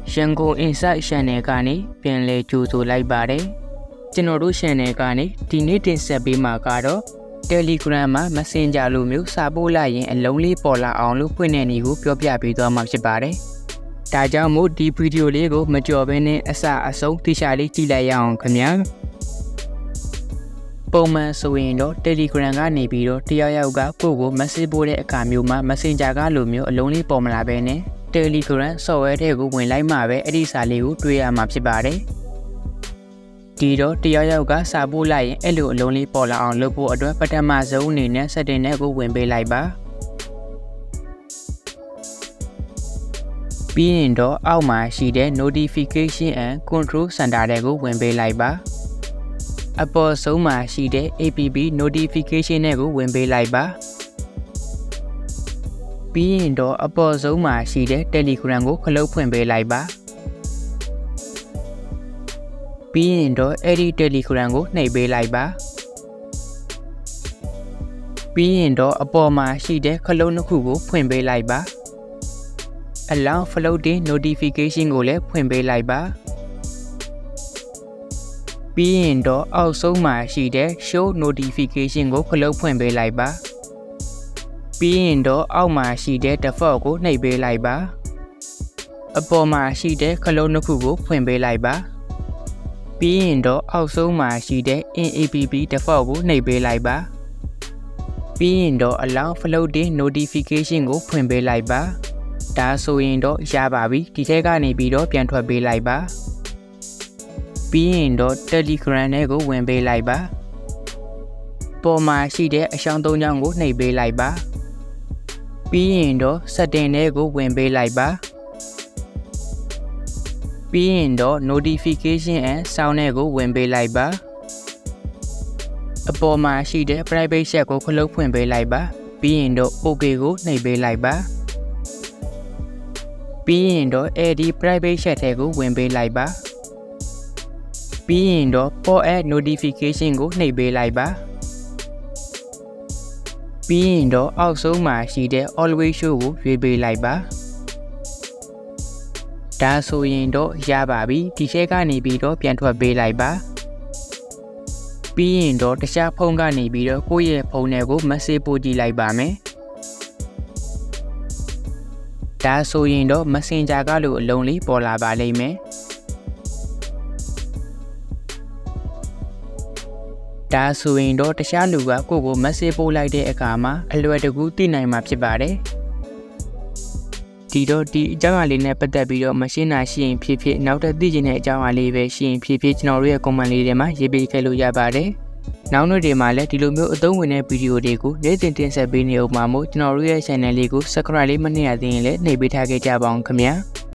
Shango Inside Channel ကနေပြန်လည်ကြိုဆိုလိုက်ပါတယ်ကျွန်တော်တို့ channel ကနေဒီနေ့တင်ဆက်ပေးမှာကတော့ Telegram မှာ Messenger လိုမျိုးစာပို့လိုက်ရင်အလုံးလေးပေါ်လာအောင်လို့ဖွင့်တဲ့နည်းကိုပြောပြပေးသွားမှာဖြစ်ပါတယ်ဒါကြောင့်မို့ဒီဗီဒီယိုလေးကိုမကြော်ဘဲနဲ့အစအဆုံးသိချလေးကြည့်လိုက်ရအောင်ခင်ဗျာပုံမှန်ဆိုရင်တော့ Telegram ကနေပြီးတော့တယောက်ယောက်ကကိုယ့်ကို message ပို့တဲ့အခါမျိုးမှာ Messenger ကလိုမျိုးအလုံးလေးပေါ်မလာဘဲနဲ့ Telegram software ထဲကိုဝင်လိုက်မှပဲအဲ့ဒီစာလေးကိုတွေ့ရမှာဖြစ်ပါတယ်ဒီတော့တယောက်ယောက်ကစာပို့လိုက်ရင်အဲ့လိုအလုံးလေးပေါ်လာအောင်လုပ်ဖို့အတွက်ပထမဆုံးအနေနဲ့ setting နဲ့ကိုဝင်ပေးလိုက်ပါပြီးရင်တော့အောက်မှာရှိတဲ့ notification and control center တွေကိုဝင်ပေးလိုက်ပါအပေါ်ဆုံးမှာရှိတဲ့ app notification တွေကိုဝင်ပေးလိုက်ပါပြီးရင်တော့အပေါ်ဆုံးမှာရှိတဲ့ Telegram ကိုခလုတ်ဖွင့်ပေးလိုက်ပါပြီးရင်တော့အဲ့ဒီ Telegram ကိုနှိပ်ပေးလိုက်ပါပြီးရင်တော့အပေါ်မှာရှိတဲ့ခလုတ်နှစ်ခုကိုဖွင့်ပေးလိုက်ပါAllow floating notification ကိုလည်းဖွင့်ပေးလိုက်ပါပြီးရင်တော့အောက်ဆုံးမှာရှိတဲ့ show notification ကိုခလုတ်ဖွင့်ပေးလိုက်ပါပြီးရင်တော့အောက်မှာရှိတဲ့ default ကိုနှိပ်ပေးလိုက်ပါအပေါ်မှာရှိတဲ့ခလုတ်နှစ်ခုကိုဖွင့်ပေးလိုက်ပါပြီးရင်တော့အောက်ဆုံးမှာရှိတဲ့ in-app default ကိုနှိပ်ပေးလိုက်ပါပြီးရင်တော့ allow floating notification ကိုဖွင့်ပေးလိုက်ပါဒါဆိုရင်တော့ရပါပြီဒီထဲကနေပြီးတော့ပြန်ထွက်ပေးလိုက်ပါပြီးရင်တော့ Telegram နဲ့ကိုဝင်ပေးလိုက်ပါပေါ်မှာရှိတဲ့အရှောင်း၃ချောင်းကိုနှိပ်ပေးလိုက်ပါပြီးရင်တော့ setting နဲ့ကိုဝင်ပေးလိုက်ပါပြီးရင်တော့ notification and sound နဲ့ကိုဝင်ပေးလိုက်ပါအပေါ်မှာရှိတဲ့ private chat ကိုခလုတ်ဖွင့်ပေးလိုက်ပါပြီးရင်တော့ OK ကိုနှိပ်ပေးလိုက်ပါပြီးရင်တော့အဲဒီ private chat ထဲကိုဝင်ပေးလိုက်ပါပြီးရင်တော့ pop add notification ကိုနှိပ်ပေးလိုက်ပါပြီးရင်တော့အောက်ဆုံးမှာရှိတဲ့ always show ကိုရွေးပေးလိုက်ပါဒါဆိုရင်တော့ရပါပြီဒီထဲကနေပြီးတော့ပြန်ထွက်ပေးလိုက်ပါပြီးရင်တော့တခြားဖုန်းကနေပြီးတော့ကိုယ့်ရဲ့ဖုန်းထဲကို message ပို့ကြည့်လိုက်ပါမယ်ဒါဆိုရင်တော့ Messenger ကလိုအလုံးလေးပေါ်လာပါလိမ့်မယ်ဒါဆိုရင်တော့တခြားလူကကိုယ့်ကို message ပို့လိုက်တဲ့အခါမှာအလွယ်တကူသိနိုင်မှာဖြစ်ပါတယ်ဒီတော့ဒီအကြောင်းအရာလေးနဲ့ပတ်သက်ပြီးတော့မရှင်းတာရှိရင်ဖြစ်ဖြစ်နောက်ထပ်သိချင်တဲ့အကြောင်းအရာလေးပဲရှိရင်ဖြစ်ဖြစ်ကျွန်တော်တို့ရဲ့ comment လေးထဲမှာရေးပေးခဲ့လို့ရပါတယ်နောက်နေ့တွေမှာလည်းဒီလိုမျိုးအသုံးဝင်တဲ့ဗီဒီယိုတွေကိုနေ့စဉ်တင်ဆက်ပေးနေအောင်မှာမို့ကျွန်တော်တို့ရဲ့ channel လေးကို subscribe လေးမနှိပ်ရသေးရင်လည်းနှိပ်ပေးထားခဲ့ကြပါအောင်ခင်ဗျာ